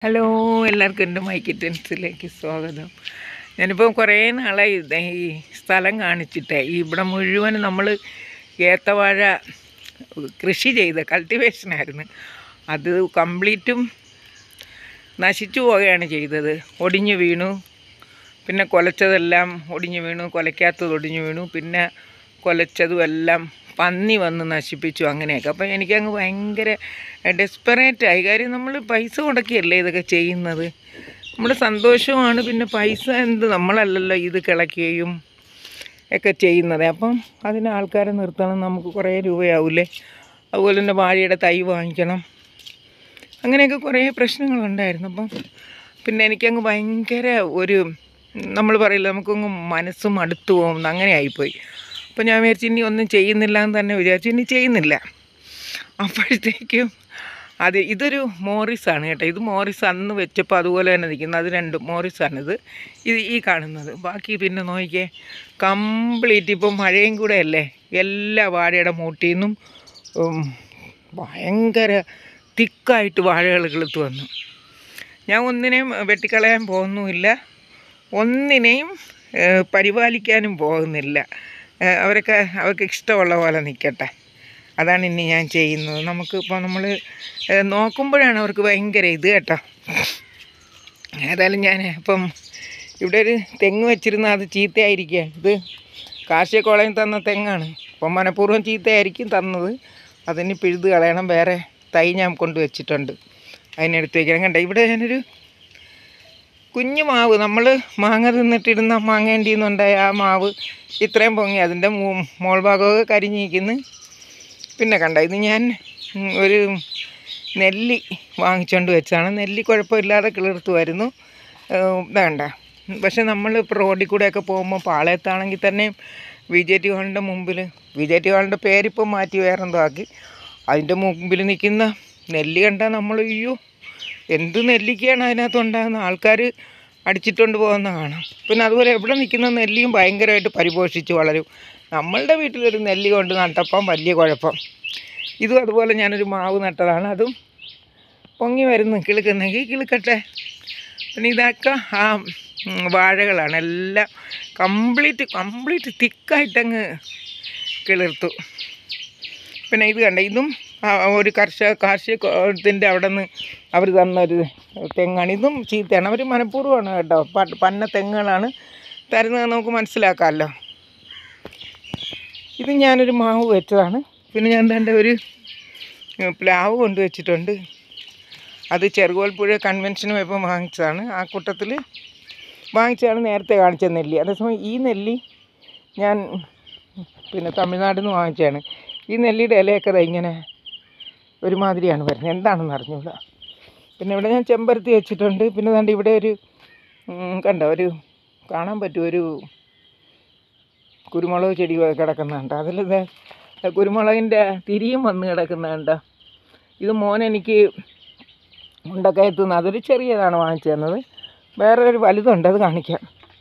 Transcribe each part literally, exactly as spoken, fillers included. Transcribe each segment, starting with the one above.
Hello, എല്ലാവർക്കും എൻ്റെ my കിറ്റൻസിലേക്ക് സ്വാഗതം. ഞാനിപ്പോൾ കുറേ നാളായി ഈ സ്ഥലം കാണിച്ചിട്ടേ. ഇവിടെ മുഴുവൻ നമ്മൾ ഏത്തവാഴ കൃഷി ചെയ്ത് കൾട്ടിവേഷനായിരുന്നു. അത് കംപ്ലീറ്റും നശിച്ചു പോവുകയാണ് ചെയ്തത്. ഒടിഞ്ഞു വീണു, പിന്നെ കൊലച്ചതെല്ലാം ഒടിഞ്ഞു വീണു, കൊലയ്ക്കാത്തത് ഒടിഞ്ഞു വീണു, പിന്നെ കൊലച്ചതും എല്ലാം പന്നി വന്ന് നശിപ്പിച്ചു. അങ്ങനെയൊക്കെ അപ്പം എനിക്കങ്ങ് ഭയങ്കര ഡെസ്പറേറ്റായി. കാര്യം നമ്മൾ പൈസ മുടക്കിയല്ലേ ഇതൊക്കെ ചെയ്യുന്നത്. നമ്മുടെ സന്തോഷമാണ്. പിന്നെ പൈസ എന്ത് നമ്മളല്ലല്ലോ ഇത് കിളയ്ക്കുകയും ഒക്കെ ചെയ്യുന്നത്. അപ്പം അതിന് ആൾക്കാരെ നിർത്തണം, നമുക്ക് കുറേ രൂപയാവില്ലേ. അതുപോലെ തന്നെ വാഴയുടെ തൈ വാങ്ങിക്കണം, അങ്ങനെയൊക്കെ കുറേ പ്രശ്നങ്ങളുണ്ടായിരുന്നു. അപ്പം പിന്നെ എനിക്കങ്ങ് ഭയങ്കര ഒരു നമ്മൾ പറയില്ല, നമുക്കങ്ങ് മനസ്സും അടുത്തു പോകുന്നു, അങ്ങനെ ആയിപ്പോയി. അപ്പോൾ ഞാൻ വിചാരിച്ചു ഇനി ഒന്നും ചെയ്യുന്നില്ല എന്ന് തന്നെ വിചാരിച്ചു. ഇനി ചെയ്യുന്നില്ല. അപ്പോഴത്തേക്കും അത് ഇതൊരു മോറിസാണ് കേട്ടോ. ഇത് മോറിസ് അന്ന് വെച്ചപ്പോൾ അതുപോലെ തന്നെ നിൽക്കുന്നത്. അത് രണ്ടും മോറിസാണിത്. ഇത് ഈ കാണുന്നത്. ബാക്കി പിന്നെ നോക്കിയേ, കംപ്ലീറ്റ് ഇപ്പം മഴയും കൂടെ അല്ലേ, എല്ലാ വാഴയുടെ മൂട്ടിൽ നിന്നും ഭയങ്കര തിക്കായിട്ട് വാഴകൾ കിളുത്ത് വന്നു. ഞാൻ ഒന്നിനെയും വെട്ടിക്കളയാൻ പോകുന്നുമില്ല, ഒന്നിനെയും പരിപാലിക്കാനും പോകുന്നില്ല. അവരൊക്കെ അവർക്ക് ഇഷ്ടമുള്ള പോലെ നിൽക്കട്ടെ. അതാണ് ഇനി ഞാൻ ചെയ്യുന്നത്. നമുക്ക് ഇപ്പോൾ നമ്മൾ നോക്കുമ്പോഴാണ് അവർക്ക് ഭയങ്കര ഇത് കേട്ടോ. ഏതായാലും ഞാൻ ഇപ്പം ഇവിടെ ഒരു തെങ്ങ് വെച്ചിരുന്ന അത് ചീത്തയായിരിക്കുക. ഇത് കാർഷിക കോളേജിൽ തന്ന തെങ്ങാണ്. അപ്പം മനഃപൂർവ്വം ചീത്തയായിരിക്കും തന്നത്. അതിന് പിഴുത് കളയണം. വേറെ തൈ ഞാൻ കൊണ്ട് വെച്ചിട്ടുണ്ട്, അതിനെടുത്ത് വയ്ക്കണം. കണ്ട ഇവിടെ ഞാനൊരു കുഞ്ഞു മാവ്, നമ്മൾ മാങ്ങ തിന്നിട്ടിരുന്ന മാങ്ങേണ്ടിയിൽ നിന്നുണ്ടായ ആ മാവ് ഇത്രയും പൊങ്ങി, അതിൻ്റെ മോൾ ഭാഗമൊക്കെ കരിഞ്ഞിരിക്കുന്നു. പിന്നെ കണ്ട ഇത് ഞാൻ ഒരു നെല്ലി വാങ്ങിച്ചുകൊണ്ട് വെച്ചാണ്. നെല്ലി കുഴപ്പമില്ലാതെ കിളിർത്ത് വരുന്നു. വേണ്ട പക്ഷെ നമ്മൾ ഇപ്പോൾ റോഡിൽ കൂടെയൊക്കെ പോകുമ്പോൾ പാളയത്താണെങ്കിൽ തന്നെ വി ജെ ടി ഹാളിൻ്റെ മുമ്പിൽ, വി ജെ ടി ഹാളിൻ്റെ പേരിപ്പം മാറ്റി വേറെന്തോ ആക്കി, അതിൻ്റെ മുമ്പിൽ നിൽക്കുന്ന നെല്ലി കണ്ടാൽ നമ്മൾ അയ്യോ എന്ത് നെല്ലിക്കയാണ് അതിനകത്ത് ഉണ്ടാകുന്ന, ആൾക്കാർ അടിച്ചിട്ടുണ്ട് പോകുന്ന കാണാം. പിന്നെ അതുപോലെ എവിടെ നിൽക്കുന്ന നെല്ലിയും ഭയങ്കരമായിട്ട് പരിപോഷിച്ച് വളരും. നമ്മളുടെ വീട്ടിലൊരു നെല്ലി കൊണ്ട് നട്ടപ്പം വലിയ കുഴപ്പം. ഇതും അതുപോലെ ഞാനൊരു മാവ് നട്ടതാണ്, അതും പൊങ്ങി വരുന്നു. കിളുക്കുന്നെങ്കിൽ കിളുക്കട്ടെ. പിന്നെ ഇതൊക്കെ ആ വാഴകളാണ്, എല്ലാം കംപ്ലീറ്റ് കംപ്ലീറ്റ് തിക്കായിട്ടങ്ങ് കിളിർത്തു. പിന്നെ ഇത് കണ്ട, ഇതും ഒരു കർഷക കാർഷികത്തിൻ്റെ അവിടെ നിന്ന് അവർ തന്നൊരു തെങ്ങാണ്. ഇതും ചീത്തയാണ്, അവർ മനഃപൂർവ്വമാണ് കേട്ടോ. പന്ന തെങ്ങുകളാണ് തരുന്നത്, നമുക്ക് മനസ്സിലാക്കാമല്ലോ. ഇത് ഞാനൊരു മാവ് വെച്ചതാണ്. പിന്നെ ഞാൻ തൻ്റെ ഒരു പ്ലാവ് കൊണ്ട് വെച്ചിട്ടുണ്ട്. അത് ചെറുകോൽപ്പുഴ കൺവെൻഷന് പോയപ്പോൾ വാങ്ങിച്ചതാണ്. ആ കൂട്ടത്തിൽ വാങ്ങിച്ചതാണ് നേരത്തെ കാണിച്ച നെല്ലി. അതേസമയം ഈ നെല്ലി ഞാൻ പിന്നെ തമിഴ്നാട്ടിൽ നിന്ന് വാങ്ങിച്ചതാണ്. ഈ നെല്ലിയുടെ ഇലയൊക്കെ ഇങ്ങനെ ഒരുമാതിരിയാണ് വരുന്നത്, എന്താണെന്ന് അറിഞ്ഞൂടാ. പിന്നെ ഇവിടെ ഞാൻ ചെമ്പരത്തി വെച്ചിട്ടുണ്ട്. പിന്നെ കണ്ട് ഇവിടെ ഒരു കണ്ടോ, ഒരു കാണാൻ പറ്റും, ഒരു കുരുമുളക് ചെടി കിടക്കുന്നുണ്ട്. അതിൽ കുരുമുളകിൻ്റെ തിരിയും വന്ന് കിടക്കുന്നുണ്ട്. ഇത് മോനെനിക്ക് ഉണ്ടക്കയത്തു നിന്ന്, അതൊരു ചെറിയതാണ് വാങ്ങിച്ചു തന്നത്. വേറെ ഒരു വലുതുണ്ട്, അത് കാണിക്കാം.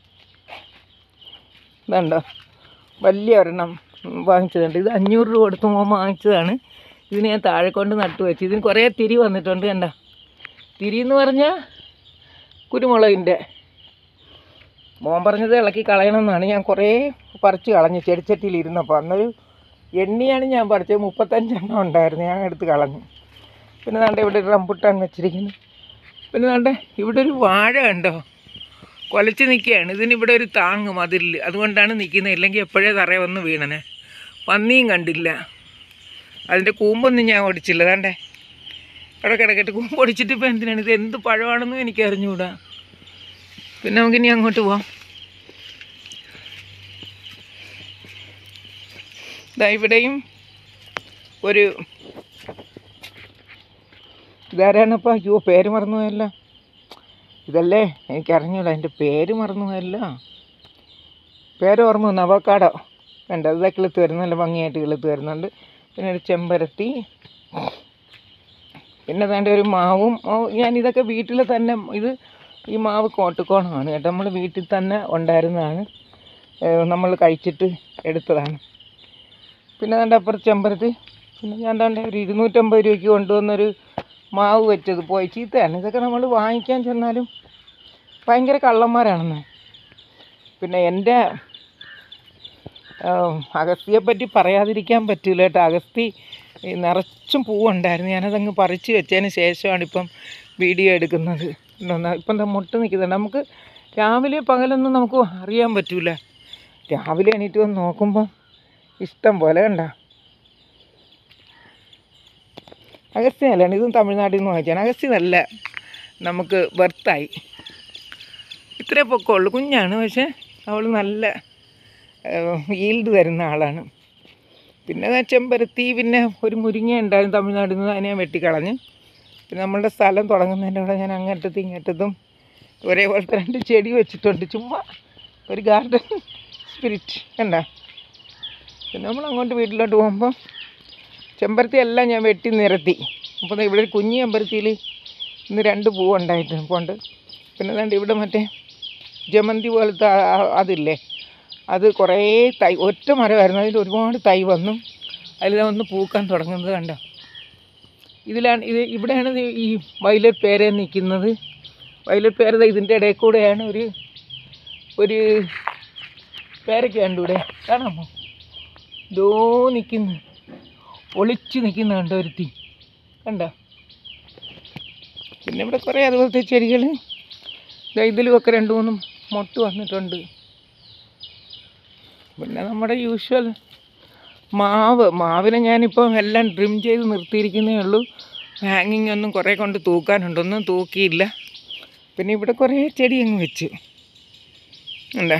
ഇതുണ്ടോ, വലിയ ഒരെണ്ണം വാങ്ങിച്ചതുണ്ട്. ഇത് അഞ്ഞൂറ് രൂപ കൊടുത്ത് മോൻ വാങ്ങിച്ചതാണ്. ഇതിന് ഞാൻ താഴെ കൊണ്ട് നട്ടു വെച്ചു. ഇതിന് കുറേ തിരി വന്നിട്ടുണ്ട്. കണ്ട, തിരി എന്ന് പറഞ്ഞാൽ കുരുമുളകിൻ്റെ. മോൻ പറഞ്ഞത് ഇളക്കി കളയണമെന്നാണ്. ഞാൻ കുറേ പറിച്ച് കളഞ്ഞു ചെടിച്ചട്ടിയിൽ ഇരുന്നപ്പോൾ. അന്നൊരു എണ്ണിയാണ് ഞാൻ പറിച്ചത്, മുപ്പത്തഞ്ചെണ്ണം ഉണ്ടായിരുന്നു, ഞാൻ എടുത്ത് കളഞ്ഞു. പിന്നെ ദാണ്ട ഇവിടെ ഒരു റംബുട്ടാൻ വെച്ചിരിക്കുന്നു. പിന്നെ ദാണ്ട ഇവിടെ ഒരു വാഴ കണ്ടോ, കൊലച്ച് നിൽക്കുകയാണ്. ഇതിനിവിടെ ഒരു താങ്ങ് മതിലിൽ, അതുകൊണ്ടാണ് നിൽക്കുന്നത്. ഇല്ലെങ്കിൽ എപ്പോഴേ തറയെ വന്ന് വീണനെ. പന്നിയും കണ്ടില്ല. അതിൻ്റെ കൂമ്പൊന്നും ഞാൻ ഓടിച്ചില്ല. ദാണ്ടേ അവിടെ കിടക്കട്ട്. കൂമ്പ് ഓടിച്ചിട്ട് ഇപ്പോൾ എന്തിനാണ്, ഇത് എന്ത് പഴമാണെന്നും എനിക്ക് അറിഞ്ഞുകൂടാ. പിന്നെ നമുക്കിനി അങ്ങോട്ട് പോവാം. ഇതാ ഇവിടെയും ഒരു ഇതാരാണപ്പോൾ, അയ്യോ പേര് മറന്നു പോയല്ലോ. ഇതല്ലേ എനിക്കറിഞ്ഞൂടാ, എൻ്റെ പേര് മറന്നു പോയല്ലോ. പേര് ഓർമ്മ വന്നു, അവക്കാടോ വേണ്ട. ഇതാ കിളുത്ത് വരുന്നു, നല്ല ഭംഗിയായിട്ട് കിളുത്ത് വരുന്നുണ്ട്. പിന്നെ ഒരു ചെമ്പരത്തി, പിന്നെ വേണ്ട ഒരു മാവും. ഞാനിതൊക്കെ വീട്ടിൽ തന്നെ, ഇത് ഈ മാവ് കോട്ടുകോണമാണ് കേട്ടോ, നമ്മൾ വീട്ടിൽ തന്നെ ഉണ്ടായിരുന്നതാണ്, നമ്മൾ കഴിച്ചിട്ട് എടുത്തതാണ്. പിന്നെ വേണ്ട അപ്പുറത്ത് ചെമ്പരത്തി. പിന്നെ ഞാൻ വേണ്ട ഒരു ഇരുന്നൂറ്റമ്പത് രൂപയ്ക്ക് കൊണ്ടുവന്നൊരു മാവ് വെച്ചത് പോയി ചീത്തയാണ്. ഇതൊക്കെ നമ്മൾ വാങ്ങിക്കാൻ ചെന്നാലും ഭയങ്കര കള്ളന്മാരാണെന്ന്. പിന്നെ എൻ്റെ അഗസ്തിയെപ്പറ്റി പറയാതിരിക്കാൻ പറ്റില്ല കേട്ടോ. അഗസ്തി നിറച്ചും പൂവുണ്ടായിരുന്നു. ഞാനതങ്ങ് പറിച്ച് വെച്ചതിന് ശേഷമാണ് ഇപ്പം വീഡിയോ എടുക്കുന്നത്. ഇപ്പം എന്താ മുട്ട് നിൽക്കുന്നുണ്ട്. നമുക്ക് രാവിലെ പകലൊന്നും നമുക്ക് അറിയാൻ പറ്റില്ല. രാവിലെ എണീറ്റ് വന്ന് നോക്കുമ്പോൾ ഇഷ്ടം പോലെ കണ്ട അഗസ്തി നല്ലതാണ്. ഇതും തമിഴ്നാട്ടിൽ നിന്ന് വാങ്ങിച്ചാണ്. അഗസ്തി നല്ല നമുക്ക് ബർത്തായി. ഇത്രേ പൊക്കമുള്ളൂ, കുഞ്ഞാണ്. പക്ഷേ അവൾ നല്ല ഈൽഡ് തരുന്ന ആളാണ്. പിന്നെ ചെമ്പരത്തി, പിന്നെ ഒരു മുരിങ്ങ ഉണ്ടായിരുന്നു തമിഴ്നാട്ടിൽ നിന്ന്, അതിനെ വെട്ടിക്കളഞ്ഞ്. പിന്നെ നമ്മളുടെ സ്ഥലം തുടങ്ങുന്നതിൻ്റെ കൂടെ ഞാൻ അങ്ങറ്റത്തും ഇങ്ങറ്റത്തും ഒരേപോലത്തെ രണ്ട് ചെടി വെച്ചിട്ടുണ്ട്. ചുമ്മാ ഒരു ഗാർഡൻ സ്പിരിറ്റ് കണ്ട. പിന്നെ നമ്മൾ അങ്ങോട്ട് വീട്ടിലോട്ട് പോകുമ്പോൾ ചെമ്പരത്തി എല്ലാം ഞാൻ വെട്ടി നിരത്തി. അപ്പോൾ ഇവിടെ ഒരു കുഞ്ഞി ചെമ്പരത്തിയിൽ ഇന്ന് രണ്ട് പൂവുണ്ടായിട്ടുണ്ട് പോണ്ട്. പിന്നെ അതുകൊണ്ട് ഇവിടെ മറ്റേ ജമന്തി പോലത്തെ അതില്ലേ, അത് കുറേ തൈ, ഒറ്റ മരമായിരുന്നു, അതിൽ ഒരുപാട് തൈ വന്നു. അതിൽ ഒന്ന് പൂക്കാൻ തുടങ്ങുന്നത് കണ്ടോ. ഇതിലാണ് ഇത് ഇവിടെയാണ് ഈ വയലറ്റ് പേര നിൽക്കുന്നത്. വയലറ്റ് പേര ഇതിൻ്റെ ഇടയിൽ കൂടെയാണ് ഒരു ഒരു പേരയ്ക്ക കണ്ടു ഇവിടെ കാണാമോ, ദോ നിൽക്കുന്നു, ഒളിച്ച് നിൽക്കുന്ന കണ്ടോ ഒരുത്തി കണ്ടോ. പിന്നെ ഇവിടെ കുറേ അതുപോലത്തെ ചെടികൾ ഇതിലുമൊക്കെ രണ്ട് മൂന്നും മൊട്ട് വന്നിട്ടുണ്ട്. പിന്നെ നമ്മുടെ യൂഷ്വൽ മാവ് മാവിനെ ഞാനിപ്പോൾ എല്ലാം ട്രിം ചെയ്ത് നിർത്തിയിരിക്കുന്നേ ഉള്ളൂ. ഹാങ്ങിങ് ഒന്നും കുറേ കൊണ്ട് തൂക്കാനുണ്ടൊന്നും തൂക്കിയില്ല. പിന്നെ ഇവിടെ കുറേ ചെടി അങ്ങ് വെച്ച് എന്താ.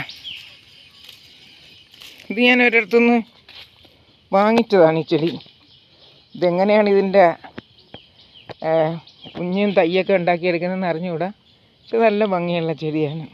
ഇത് ഞാൻ ഒരിടത്തുനിന്ന് വാങ്ങിച്ചതാണ് ഈ ചെടി. ഇതെങ്ങനെയാണ് ഇതിൻ്റെ കുഞ്ഞും തയ്യൊക്കെ ഉണ്ടാക്കിയെടുക്കുന്നതെന്ന് അറിഞ്ഞുകൂടാ. പക്ഷെ നല്ല ഭംഗിയുള്ള ചെടിയാണ്.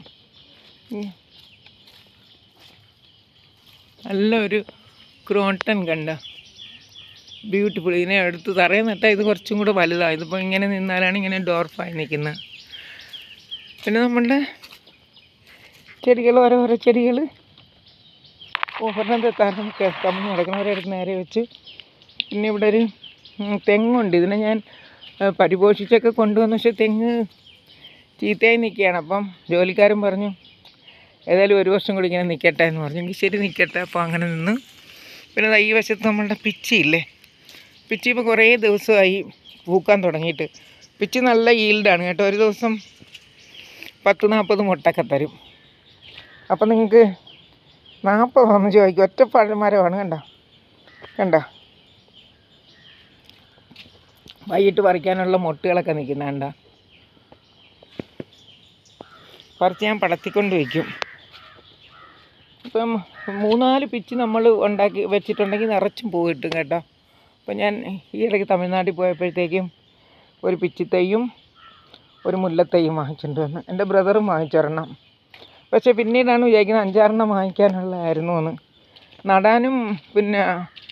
നല്ല ഒരു ക്രോട്ടൺ കണ്ട, ബ്യൂട്ടിഫുൾ. ഇതിനെ എടുത്ത് തറയിൽ നട്ടാൽ ഇത് കുറച്ചും കൂടെ വലുതാണ്. ഇതിപ്പോൾ ഇങ്ങനെ നിന്നാലാണ് ഇങ്ങനെ ഡോർഫായി നിൽക്കുന്നത്. പിന്നെ നമ്മളുടെ ചെടികൾ, ഓരോരോ ചെടികൾ ഒരെണ്ണം തെത്താനും കമ്മി നടക്കുന്നവരെടുത്ത് നേരെ വെച്ച്. പിന്നെ ഇവിടെ ഒരു തെങ്ങുണ്ട്. ഇതിനെ ഞാൻ പരിപോഷിച്ചൊക്കെ കൊണ്ടുവന്നു. പക്ഷേ തെങ്ങ് ചീത്തയായി നിൽക്കുകയാണ്. അപ്പം ജോലിക്കാരൻ പറഞ്ഞു ഏതായാലും ഒരു വർഷം കൂടി ഇങ്ങനെ നിൽക്കട്ടെ എന്ന് പറഞ്ഞു. എങ്കിൽ ശരി നിൽക്കട്ടെ. അപ്പോൾ അങ്ങനെ നിന്ന്. പിന്നെ ഈ വശത്ത് നമ്മളുടെ പിച്ചിയില്ലേ, പിച്ചി ഇപ്പോൾ കുറേ ദിവസമായി പൂക്കാൻ തുടങ്ങിയിട്ട്. പിച്ചി നല്ല ഈൽഡാണ് കേട്ടോ. ഒരു ദിവസം പത്ത് നാൽപ്പത് മുട്ടൊക്കെ തരും. അപ്പം നിങ്ങൾക്ക് നാൽപ്പതൊന്ന് ചോദിക്കും. ഒറ്റ പഴമരമാണ് കണ്ട കണ്ട. വൈകിട്ട് പറിക്കാനുള്ള മുട്ടുകളൊക്കെ നിൽക്കുന്ന കണ്ട. പറിച്ച് ഞാൻ പടത്തിക്കൊണ്ട് വയ്ക്കും. ഇപ്പം മൂന്നാല് പിച്ച് നമ്മൾ ഉണ്ടാക്കി വെച്ചിട്ടുണ്ടെങ്കിൽ നിറച്ചും പൂ കിട്ടും കേട്ടോ. അപ്പം ഞാൻ ഈ ഇടയ്ക്ക് തമിഴ്നാട്ടിൽ പോയപ്പോഴത്തേക്കും ഒരു പിച്ചിത്തൈയും ഒരു മുല്ലത്തൈയും വാങ്ങിച്ചിട്ട് വന്നു. എൻ്റെ ബ്രദറും വാങ്ങിച്ചൊരെണ്ണം. പക്ഷേ പിന്നീടാണ് വിചാരിക്കുന്നത് അഞ്ചാറെണ്ണം വാങ്ങിക്കാനുള്ളതായിരുന്നു എന്ന്. നടാനും പിന്നെ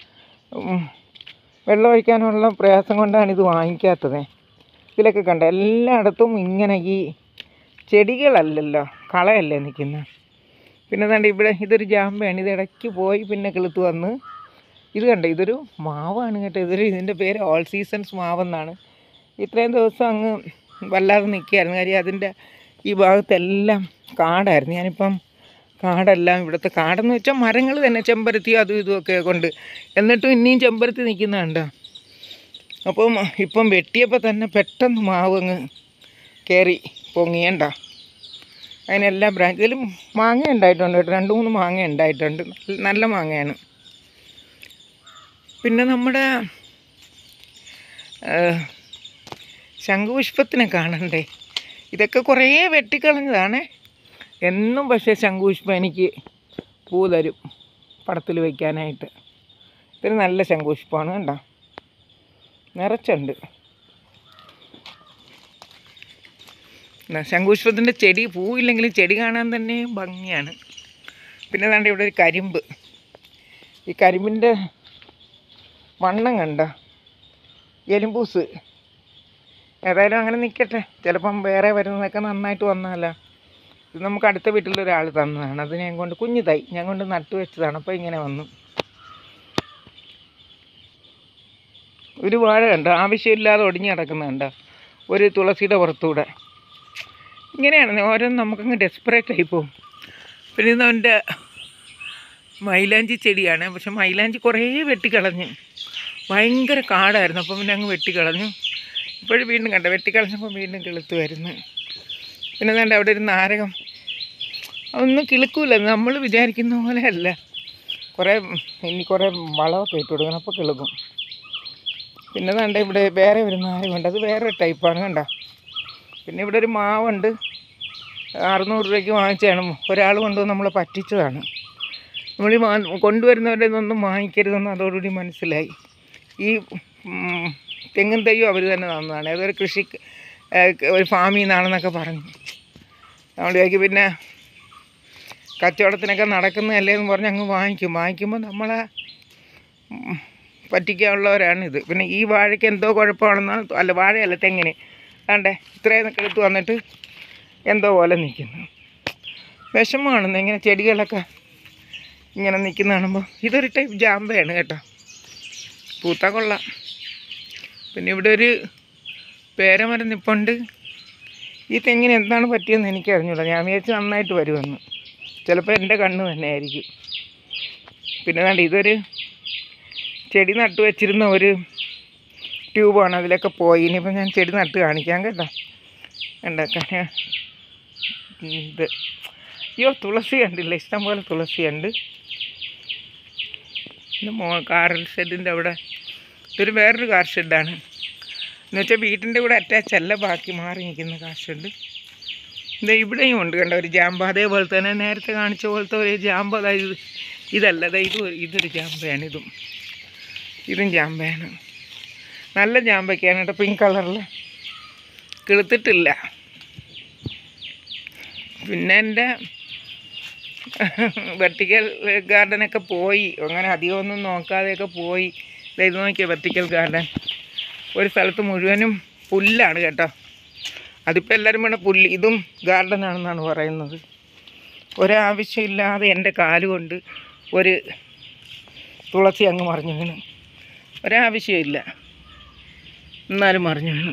വെള്ളം ഒഴിക്കാനുള്ള പ്രയാസം കൊണ്ടാണ് ഇത് വാങ്ങിക്കാത്തത്. ഇതിലൊക്കെ കണ്ട എല്ലായിടത്തും ഇങ്ങനെ ഈ ചെടികളല്ലല്ലോ, കളയല്ലേ നിൽക്കുന്നത്. പിന്നെ കണ്ട ഇവിടെ ഇതൊരു ജാമ്പയാണ്. ഇത് ഇടയ്ക്ക് പോയി പിന്നെ കിളുത്ത് വന്ന്. ഇത് കണ്ട ഇതൊരു മാവാണ് കേട്ടോ. ഇതൊരു ഇതിൻ്റെ പേര് ഓൾ സീസൺസ് മാവെന്നാണ്. ഇത്രയും ദിവസം അങ്ങ് വല്ലാതെ നിൽക്കുകയായിരുന്നു. കാര്യം അതിൻ്റെ ഈ ഭാഗത്തെല്ലാം കാടായിരുന്നു. ഞാനിപ്പം കാടെല്ലാം ഇവിടുത്തെ കാടെന്ന് വെച്ചാൽ മരങ്ങൾ തന്നെ, ചെമ്പരത്തി അതും ഇതുമൊക്കെ കൊണ്ട്. എന്നിട്ടും ഇനിയും ചെമ്പരത്തി നിൽക്കുന്നുണ്ടോ. അപ്പം ഇപ്പം വെട്ടിയപ്പോൾ തന്നെ പെട്ടെന്ന് മാവ് അങ്ങ് കയറി പൊങ്ങിയണ്ട. അതിനെല്ലാം ബ്രാഞ്ച് ഇതിലും മാങ്ങ ഉണ്ടായിട്ടുണ്ട് കേട്ടോ. രണ്ട് മൂന്ന് മാങ്ങ ഉണ്ടായിട്ടുണ്ട്. നല്ല മാങ്ങയാണ്. പിന്നെ നമ്മുടെ ശംഖുപുഷ്പത്തിനെ കാണണ്ടേ. ഇതൊക്കെ കുറേ വെട്ടിക്കളഞ്ഞതാണ് എന്നും. പക്ഷേ ശംഖുപുഷ്പം എനിക്ക് പൂ തരും പടത്തിൽ വയ്ക്കാനായിട്ട്. ഇതൊരു നല്ല ശംഖുപുഷ്പമാണ് കണ്ടോ, നിറച്ചുണ്ട്. ശംഖുപുഷ്പത്തിൻ്റെ ചെടി പൂവില്ലെങ്കിലും ചെടി കാണാൻ തന്നെ ഭംഗിയാണ്. പിന്നെ ദാണ്ട ഇവിടെ ഒരു കരിമ്പ്. ഈ കരിമ്പിൻ്റെ വണ്ണം കണ്ട, എലുമ്പൂസ്. ഏതായാലും അങ്ങനെ നിൽക്കട്ടെ. ചിലപ്പം വേറെ വരുന്നതൊക്കെ നന്നായിട്ട് വന്നാലോ. ഇത് നമുക്ക് അടുത്ത വീട്ടിലൊരാൾ തന്നതാണ്. അത് ഞാൻ കൊണ്ട് കുഞ്ഞു തൈ ഞാൻ കൊണ്ട് നട്ടു വെച്ചതാണ്. അപ്പോൾ ഇങ്ങനെ വന്നു. ഒരു വാഴ കണ്ടോ ആവശ്യമില്ലാതെ ഒടിഞ്ഞ് കിടക്കുന്നുണ്ടോ ഒരു തുളസിയുടെ പുറത്തൂടെ. ഇങ്ങനെയാണ് ഓരോന്നും നമുക്കങ്ങ് ഡെസ്പറേറ്റ് ആയി പോകും. പിന്നെ ഇന്ന് അവൻ്റെ മൈലാഞ്ചി ചെടിയാണ്. പക്ഷെ മൈലാഞ്ചി കുറേ വെട്ടിക്കളഞ്ഞു, ഭയങ്കര കാടായിരുന്നു. അപ്പം പിന്നെ അങ്ങ് വെട്ടിക്കളഞ്ഞു. ഇപ്പോഴും വീണ്ടും കണ്ട വെട്ടിക്കളഞ്ഞപ്പോൾ വീണ്ടും കിളുത്ത് വരുന്നു. പിന്നെ കണ്ട അവിടെ ഒരു നാരകം, അതൊന്നും കിളുക്കൂല, നമ്മൾ വിചാരിക്കുന്ന പോലെ അല്ല. കുറേ ഇനി കുറേ വളമൊക്കെ ഇട്ട് കൊടുക്കണം, അപ്പോൾ കിളുക്കും. പിന്നെ കണ്ട ഇവിടെ വേറെ ഒരു നാരകമുണ്ട്, അത് വേറെ ടൈപ്പാണ് കണ്ട. പിന്നെ ഇവിടെ ഒരു മാവുണ്ട്, അറുന്നൂറ് രൂപയ്ക്ക് വാങ്ങിച്ചാണ്. ഒരാൾ കൊണ്ടുവന്ന് നമ്മളെ പറ്റിച്ചതാണ്. നമ്മൾ ഈ കൊണ്ടുവരുന്നവരുടെ ഇതൊന്നും വാങ്ങിക്കരുതെന്ന് അതോടുകൂടി മനസ്സിലായി. ഈ തെങ്ങും തൈയും അവർ തന്നെ തന്നതാണ്, അതൊരു കൃഷി ഒരു ഫാമിൽ നിന്നാണെന്നൊക്കെ പറഞ്ഞു. നമ്മളേക്ക് പിന്നെ കച്ചവടത്തിനൊക്കെ നടക്കുന്നതല്ലേ എന്ന് പറഞ്ഞ് അങ്ങ് വാങ്ങിക്കും. വാങ്ങിക്കുമ്പോൾ നമ്മളെ പറ്റിക്കാനുള്ളവരാണിത്. പിന്നെ ഈ വാഴയ്ക്ക് എന്തോ കുഴപ്പമാണെന്നാണ്, അല്ല വാഴയല്ല തെങ്ങിന് വേണ്ടേ ഇത്രയൊക്കെ എടുത്ത് വന്നിട്ട് എന്തോ പോലെ നിൽക്കുന്നു. വിഷമമാണെന്ന് ഇങ്ങനെ ചെടികളൊക്കെ ഇങ്ങനെ നിൽക്കുന്ന കാണുമ്പോൾ. ഇതൊരു ടൈപ്പ് ജാമ്പയാണ് കേട്ടോ, പൂത്താ കൊള്ളാം. പിന്നെ ഇവിടെ ഒരു പേരമരം നിൽപ്പുണ്ട്. ഈ തെങ്ങിന് എന്താണ് പറ്റിയെന്ന് എനിക്കറിഞ്ഞൂടാ. ഞാൻ വിചാരിച്ച് നന്നായിട്ട് വരുമെന്ന്, ചിലപ്പോൾ എൻ്റെ കണ്ണ് തന്നെ ആയിരിക്കും. പിന്നെ വേണ്ട ഇതൊരു ചെടി നട്ട് വെച്ചിരുന്ന ഒരു ട്യൂബാണ്, അതിലൊക്കെ പോയി. ഇനിയിപ്പോൾ ഞാൻ ചെടി നട്ട് കാണിക്കാം കേട്ടോ. ഉണ്ടാക്കാൻ ഇത് അയ്യോ തുളസി കണ്ടില്ല, ഇഷ്ടംപോലെ തുളസിയുണ്ട്. പിന്നെ മോ കാർ ഷെഡിൻ്റെ അവിടെ ഇതൊരു വേറൊരു കാർ ഷെഡാണ്. എന്ന് വെച്ചാൽ വീട്ടിൻ്റെ കൂടെ അറ്റാച്ച് അല്ല, ബാക്കി മാറി നിൽക്കുന്ന കാർ ഷെഡ്. ഇത് ഇവിടെയും ഉണ്ട് കണ്ട ഒരു ജാമ്പ, അതേപോലെ തന്നെ നേരത്തെ കാണിച്ച പോലത്തെ ഒരു ജാമ്പ. അതായത് ഇതല്ല, അതായത് ഇത് ഇതൊരു ജാമ്പയാണ്. ഇതും ഇതും ജാമ്പയാണ്, നല്ല ജാമ്പയ്ക്കാണ് കേട്ടോ, പിങ്ക് കളറിൽ, കിളുത്തിട്ടില്ല. പിന്നെ എൻ്റെ വെർട്ടിക്കൽ ഗാർഡനൊക്കെ പോയി, അങ്ങനെ അധികമൊന്നും നോക്കാതെയൊക്കെ പോയി. ഇത് നോക്കിയാൽ വെർട്ടിക്കൽ ഗാർഡൻ ഒരു സ്ഥലത്ത് മുഴുവനും പുല്ലാണ് കേട്ടോ. അതിപ്പോൾ എല്ലാവരും വേണം പുല്ല്, ഇതും ഗാർഡനാണെന്നാണ് പറയുന്നത്. ഒരാവശ്യമില്ലാതെ എൻ്റെ കാലുകൊണ്ട് ഒരു തുളസി അങ്ങ് മറിഞ്ഞു വീണു, ഒരാവശ്യമില്ല, എന്നാലും മറിഞ്ഞു വീണു.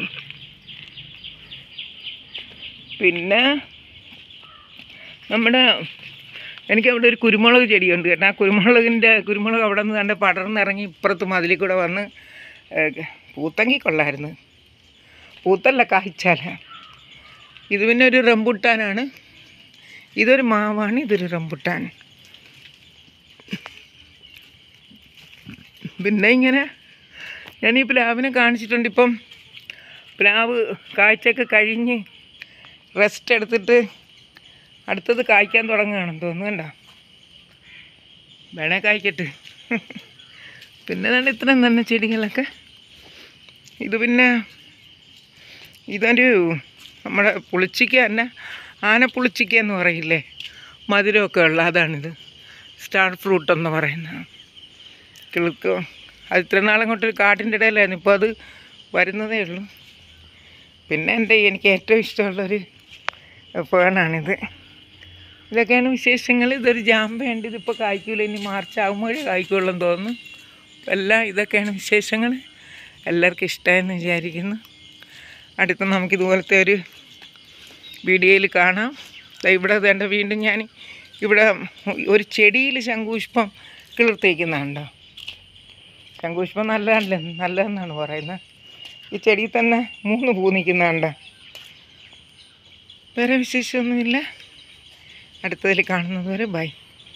പിന്നെ നമ്മുടെ എനിക്കവിടെ ഒരു കുരുമുളക് ചെടിയുണ്ട് കേട്ടോ. ആ കുരുമുളകിൻ്റെ കുരുമുളക് അവിടെ നിന്ന് കണ്ട് പടർന്നിറങ്ങി ഇപ്പുറത്ത് മതിലിൽ കൂടെ വന്ന് പൂത്തെങ്കിൽ കൊള്ളായിരുന്നു. പൂത്തല്ല, കായ്ച്ചാല. ഇത് പിന്നെ ഒരു റംബുട്ടാനാണ്, ഇതൊരു മാവാണ്, ഇതൊരു റംബുട്ടാൻ. പിന്നെ ഇങ്ങനെ ഞാൻ ഈ പ്ലാവിനെ കാണിച്ചിട്ടുണ്ട്. ഇപ്പം പ്ലാവ് കായ്ച്ചൊക്കെ കഴിഞ്ഞ് റെസ്റ്റ് എടുത്തിട്ട് അടുത്തത് കായ്ക്കാൻ തുടങ്ങുകയാണെന്ന് തോന്നുന്നു കണ്ടോ. വേണേ കായ്ക്കട്ട്. പിന്നെ തന്നെ ഇത്രയും തന്നെ ചെടികളൊക്കെ. ഇത് പിന്നെ ഇതൊരു നമ്മുടെ പുളിച്ചിക്ക തന്നെ, ആനപ്പുളിച്ചിക്ക എന്ന് പറയില്ലേ, മധുരമൊക്കെ ഉള്ള അതാണിത്, സ്റ്റാർ ഫ്രൂട്ട് എന്ന് പറയുന്നത്. കിളുക്കും. അത് ഇത്ര നാളങ്ങോട്ടൊരു കാട്ടിൻ്റെ ഇടയിലായിരുന്നു, ഇപ്പോൾ അത് വരുന്നതേ ഉള്ളൂ. പിന്നെ എൻ്റെ എനിക്ക് ഏറ്റവും ഇഷ്ടമുള്ളൊരു ഫേണാണിത്. ഇതൊക്കെയാണ് വിശേഷങ്ങൾ. ഇതൊരു ജാമ്പയുണ്ട്, ഇതിപ്പോൾ കായ്ക്കൂല, ഇനി മാർച്ച് ആകുമ്പോഴേ കായ്ക്കുള്ളൂ എന്ന് തോന്നുന്നു. എല്ലാം ഇതൊക്കെയാണ് വിശേഷങ്ങൾ. എല്ലാവർക്കും ഇഷ്ടമായെന്ന് വിചാരിക്കുന്നു. അടുത്ത നമുക്കിതുപോലത്തെ ഒരു വീഡിയോയിൽ കാണാം. ഇവിടെ വേണ്ട വീണ്ടും ഞാൻ ഇവിടെ ഒരു ചെടിയിൽ ശംഖുപുഷ്പം കിളിർത്തേക്കുന്നുണ്ടോ. ശംഖുപുഷ്പം നല്ലതല്ലേ, നല്ലതെന്നാണ് പറയുന്നത്. ഈ ചെടിയിൽ തന്നെ മൂന്ന് പൂ നിൽക്കുന്നുണ്ടോ. വേറെ വിശേഷമൊന്നുമില്ല. അടുത്തതിൽ കാണുന്നത് വരെ ബൈ.